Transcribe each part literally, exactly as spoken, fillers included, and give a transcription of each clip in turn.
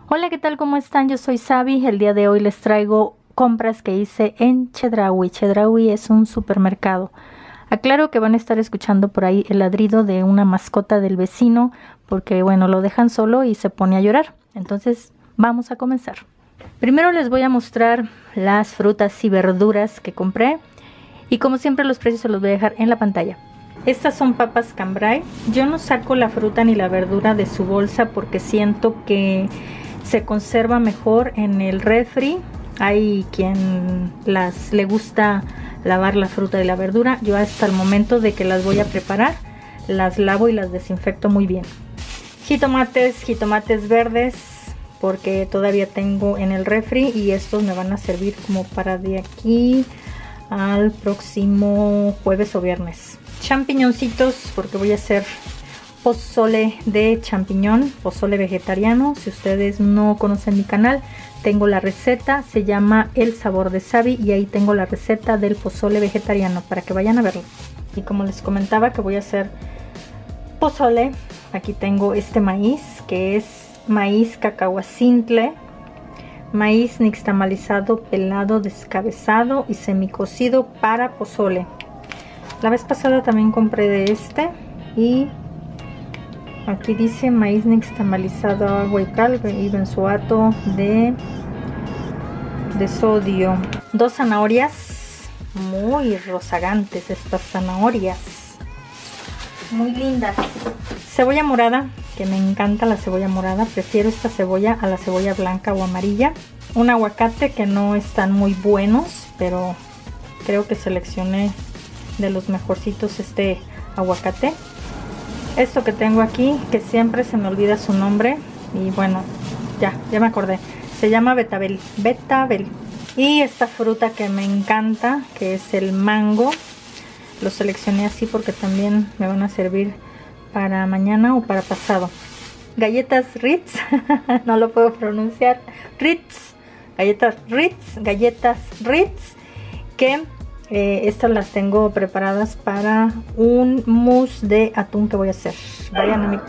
Hola, ¿qué tal? ¿Cómo están? Yo soy Sabi. El día de hoy les traigo compras que hice en Chedraui. Chedraui es un supermercado. Aclaro que van a estar escuchando por ahí el ladrido de una mascota del vecino porque, bueno, lo dejan solo y se pone a llorar. Entonces, vamos a comenzar. Primero les voy a mostrar las frutas y verduras que compré y como siempre los precios se los voy a dejar en la pantalla. Estas son papas cambray. Yo no saco la fruta ni la verdura de su bolsa porque siento que se conserva mejor en el refri. Hay quien las le gusta lavar la fruta y la verdura. Yo hasta el momento de que las voy a preparar las lavo y las desinfecto muy bien. Jitomates, jitomates verdes porque todavía tengo en el refri y estos me van a servir como para de aquí al próximo jueves o viernes. Champiñoncitos porque voy a hacer pozole de champiñón, pozole vegetariano. Si ustedes no conocen mi canal, tengo la receta, se llama El Sabor de Sabi y ahí tengo la receta del pozole vegetariano para que vayan a verlo. Y como les comentaba que voy a hacer pozole, aquí tengo este maíz que es maíz cacahuacintle, maíz nixtamalizado, pelado, descabezado y semicocido para pozole. La vez pasada también compré de este y aquí dice maíz nixtamalizado, agua y cal y benzoato de, de sodio. Dos zanahorias, muy rozagantes estas zanahorias, muy lindas. Cebolla morada, que me encanta la cebolla morada, prefiero esta cebolla a la cebolla blanca o amarilla. Un aguacate que no están muy buenos, pero creo que seleccioné de los mejorcitos este aguacate. Esto que tengo aquí, que siempre se me olvida su nombre, y bueno, ya, ya me acordé, se llama betabel, betabel. Y esta fruta que me encanta, que es el mango, lo seleccioné así porque también me van a servir para mañana o para pasado. Galletas Ritz, no lo puedo pronunciar, Ritz, galletas Ritz, galletas Ritz, que Eh, estas las tengo preparadas para un mousse de atún que voy a hacer. Vayan a mi...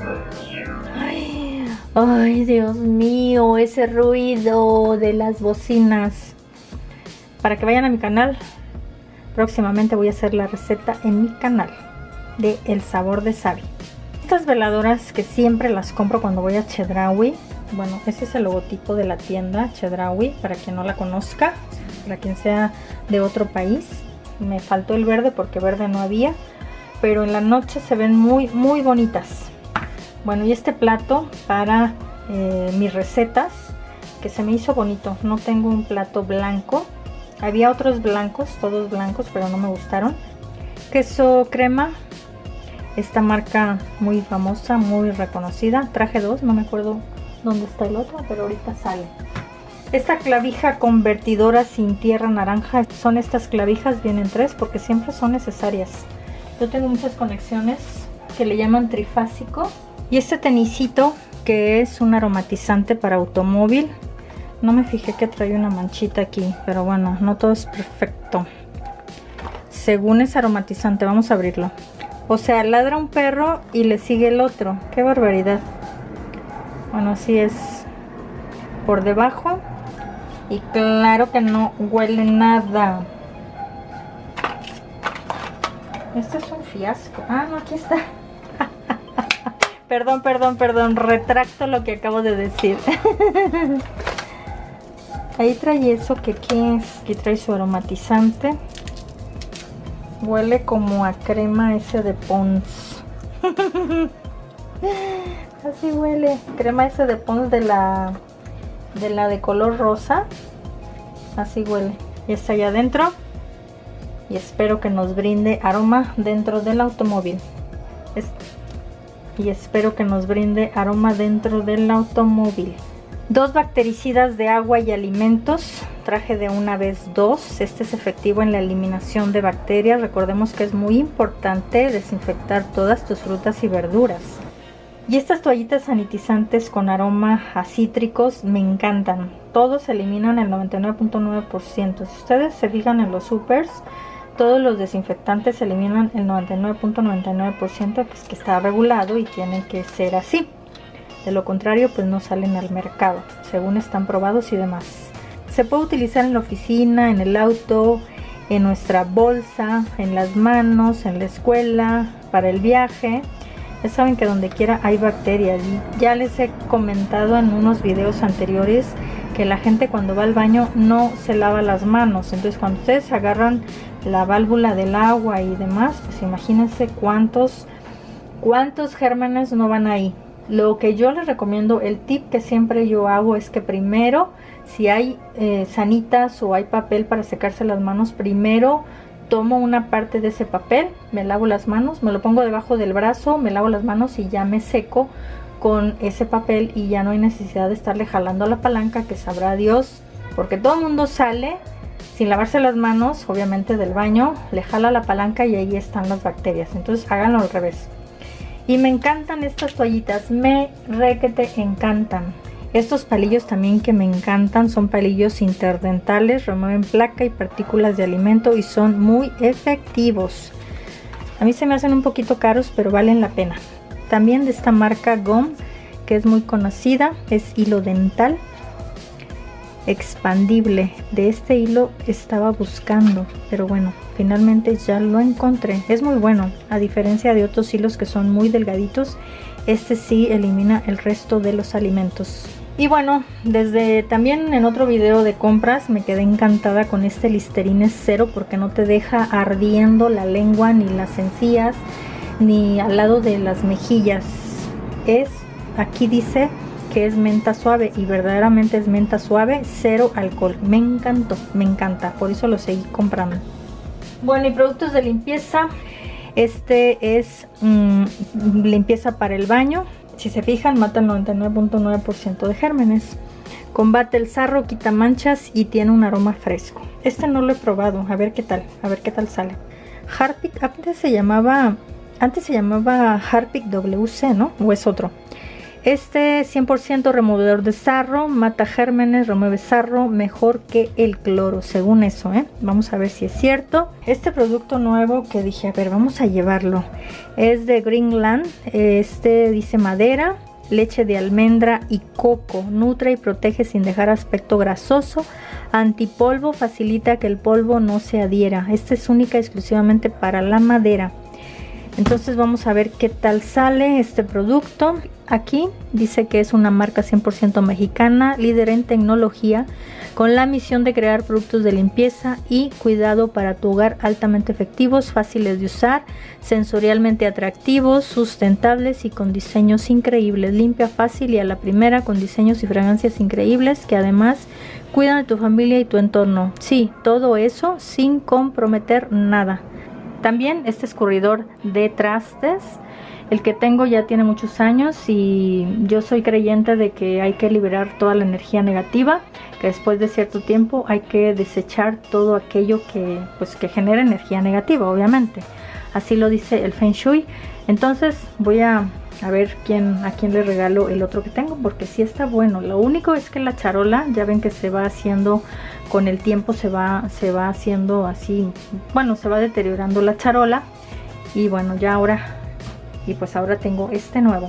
Ay, ay, Dios mío, ese ruido de las bocinas. Para que vayan a mi canal, próximamente voy a hacer la receta en mi canal de El Sabor de Sabi. Estas veladoras que siempre las compro cuando voy a Chedraui. Bueno, ese es el logotipo de la tienda Chedraui, para quien no la conozca, para quien sea de otro país. Me faltó el verde porque verde no había, pero en la noche se ven muy muy bonitas. Bueno, y este plato para eh, mis recetas, que se me hizo bonito. No tengo un plato blanco, había otros blancos, todos blancos, pero no me gustaron. Queso crema, esta marca muy famosa, muy reconocida. Traje dos, no me acuerdo dónde está el otro, pero ahorita sale. Esta clavija convertidora sin tierra naranja, son estas clavijas, vienen tres porque siempre son necesarias. Yo tengo muchas conexiones que le llaman trifásico. Y este tenisito que es un aromatizante para automóvil. No me fijé que trae una manchita aquí, pero bueno, no todo es perfecto. Según es aromatizante, vamos a abrirlo. O sea, ladra un perro y le sigue el otro. ¡Qué barbaridad! Bueno, así es por debajo. Y claro que no huele nada. Este es un fiasco. Ah, no, aquí está. Perdón, perdón, perdón. Retracto lo que acabo de decir. Ahí trae eso que aquí es. Aquí trae su aromatizante. Huele como a crema ese de Pond's. Así huele. Crema ese de Pond's de la... de la de color rosa, así huele. Y está allá adentro y espero que nos brinde aroma dentro del automóvil. Es... y espero que nos brinde aroma dentro del automóvil. Dos bactericidas de agua y alimentos, traje de una vez dos. Este es efectivo en la eliminación de bacterias. Recordemos que es muy importante desinfectar todas tus frutas y verduras. Y estas toallitas sanitizantes con aroma a cítricos me encantan. Todos eliminan el noventa y nueve punto nueve por ciento. Si ustedes se fijan en los supers, todos los desinfectantes eliminan el noventa y nueve punto noventa y nueve por ciento, pues que está regulado y tiene que ser así. de lo contrario pues no salen al mercado, según están probados y demás. Se puede utilizar en la oficina, en el auto, en nuestra bolsa, en las manos, en la escuela, para el viaje. Ya saben que donde quiera hay bacterias y ya les he comentado en unos videos anteriores que la gente cuando va al baño no se lava las manos. Entonces cuando ustedes agarran la válvula del agua y demás, pues imagínense cuántos, cuántos gérmenes no van ahí. Lo que yo les recomiendo, el tip que siempre yo hago es que primero, si hay eh, sanitas o hay papel para secarse las manos, primero tomo una parte de ese papel, me lavo las manos, me lo pongo debajo del brazo, me lavo las manos y ya me seco con ese papel y ya no hay necesidad de estarle jalando la palanca, que sabrá Dios, porque todo el mundo sale sin lavarse las manos, obviamente del baño, le jala la palanca y ahí están las bacterias. Entonces háganlo al revés. Y me encantan estas toallitas, me re que te encantan. Estos palillos también que me encantan, son palillos interdentales, remueven placa y partículas de alimento y son muy efectivos. A mí se me hacen un poquito caros, pero valen la pena. También de esta marca Gum, que es muy conocida, es hilo dental expandible. De este hilo estaba buscando, pero bueno, finalmente ya lo encontré. Es muy bueno, a diferencia de otros hilos que son muy delgaditos, este sí elimina el resto de los alimentos. Y bueno, desde también en otro video de compras me quedé encantada con este Listerine cero, porque no te deja ardiendo la lengua, ni las encías, ni al lado de las mejillas. Es, aquí dice que es menta suave y verdaderamente es menta suave, cero alcohol. Me encantó, me encanta, por eso lo seguí comprando. Bueno, y productos de limpieza, este es mmm, limpieza para el baño. Si se fijan, mata el noventa y nueve punto nueve por ciento de gérmenes. Combate el sarro, quita manchas y tiene un aroma fresco. Este no lo he probado, a ver qué tal, a ver qué tal sale. Harpic, antes se llamaba, antes se llamaba Harpic W C, ¿no? ¿O es otro? Este cien por ciento removedor de sarro, mata gérmenes, remueve sarro, mejor que el cloro, según eso, ¿eh? Vamos a ver si es cierto. Este producto nuevo que dije, a ver, vamos a llevarlo, es de Greenland. Este dice madera, leche de almendra y coco, nutre y protege sin dejar aspecto grasoso, antipolvo, facilita que el polvo no se adhiera. Este es única y exclusivamente para la madera. Entonces vamos a ver qué tal sale este producto. Aquí dice que es una marca cien por ciento mexicana, líder en tecnología, con la misión de crear productos de limpieza y cuidado para tu hogar altamente efectivos, fáciles de usar, sensorialmente atractivos, sustentables y con diseños increíbles. Limpia fácil y a la primera, con diseños y fragancias increíbles que además cuidan de tu familia y tu entorno. Sí, todo eso sin comprometer nada. También este escurridor de trastes, el que tengo ya tiene muchos años y yo soy creyente de que hay que liberar toda la energía negativa, que después de cierto tiempo hay que desechar todo aquello que, pues, que genera energía negativa, obviamente. Así lo dice el Feng Shui. Entonces voy a, a ver quién, a quién le regalo el otro que tengo, porque sí está bueno. Lo único es que la charola, ya ven que se va haciendo, con el tiempo se va, se va haciendo así, bueno, se va deteriorando la charola. Y bueno, ya ahora, y pues ahora tengo este nuevo.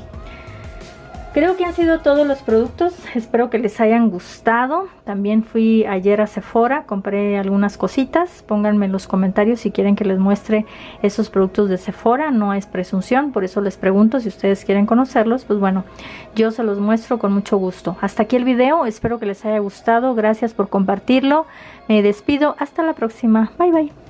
Creo que han sido todos los productos, espero que les hayan gustado. También fui ayer a Sephora, compré algunas cositas. Pónganme en los comentarios si quieren que les muestre esos productos de Sephora. No es presunción, por eso les pregunto si ustedes quieren conocerlos. Pues bueno, yo se los muestro con mucho gusto. Hasta aquí el video, espero que les haya gustado. Gracias por compartirlo. Me despido, hasta la próxima. Bye bye.